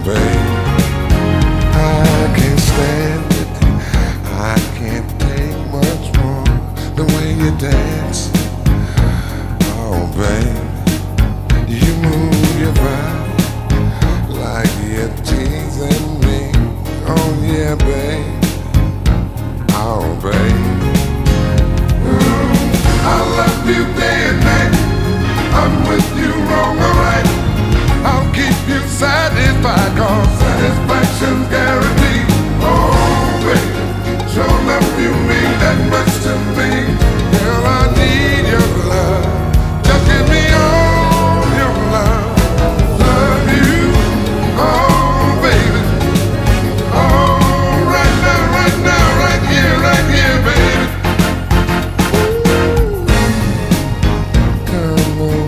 babe, I can't stand it. I can't take much more. The way you dance, oh babe, you move your body like you're teasing me. Oh yeah, babe, oh babe. I love you day and night. I'm with you wrong or right. I'll keep you satisfied, 'cause satisfaction's guaranteed. Oh baby, sure enough you mean that much to me. Girl, I need your love. Just give me all your love. Love you, oh baby. Oh, right now, right here, baby. Come on,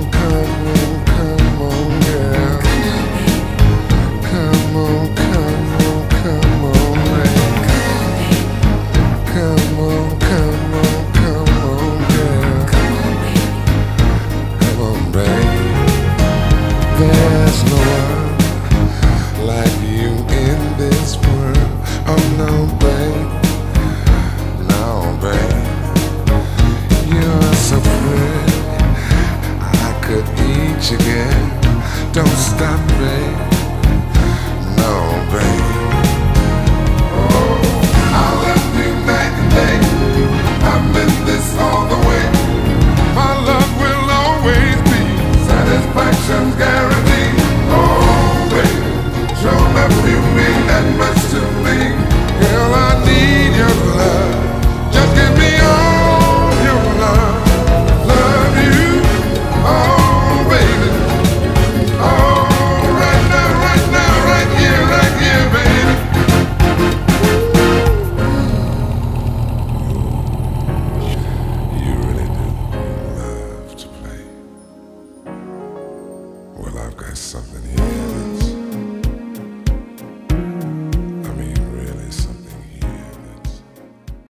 girl. Come on, baby. Come on, girl. Come on, baby. There's no one like you in this world. Oh no, babe. No, babe. You're so pretty. I could eat you, girl. Don't stop, babe.